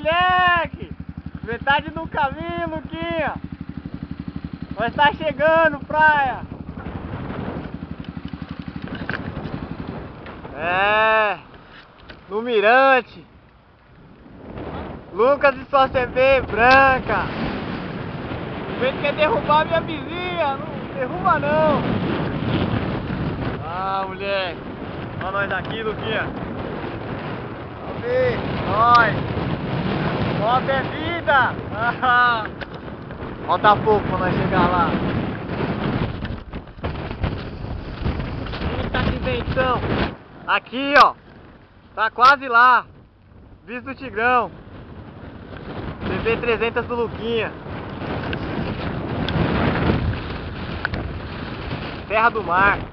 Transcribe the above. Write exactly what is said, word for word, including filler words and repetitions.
moleque! Metade do caminho, Luquinha! Nós tá chegando, praia! É, no mirante. Lucas e sua C B branca. O vento quer derrubar minha vizinha. Não derruba não. Ah, moleque. Olha nós aqui, Luquinha. Vamos ver. Nós. Moto é vida. Falta pouco pra nós chegar lá. Eita, que ventão. Aqui, ó. Tá quase lá. Visto do Tigrão. C B trezentos do Luquinha. Terra do Mar.